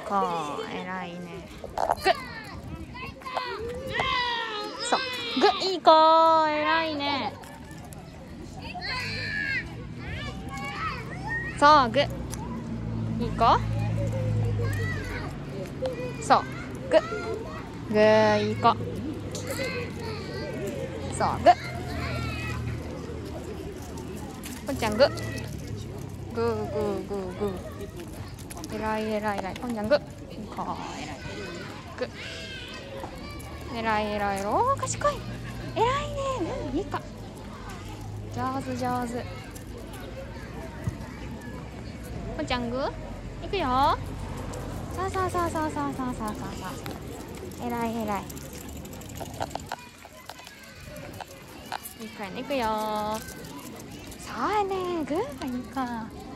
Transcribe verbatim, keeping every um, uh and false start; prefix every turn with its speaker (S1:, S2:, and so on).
S1: 子、えらいね。グッ、そう、グッ、いい子、えらいね。そう、グッ、いい子。そう、グッ、グー、いい子。そう、グッ、ぽんちゃんグッ、グーグーグーグー、えらいえらいえらい、ぽんちゃんグッ、いい子、えらいグッ、えらいえらい、おー、賢い、えらいね、うん、いい子、上手上手。ぽんちゃんグー、いくよ。さあさあさあさあさあさあさあさあ、えらいえらい、いい子やね、いくよ。そうやね、グーがいいか。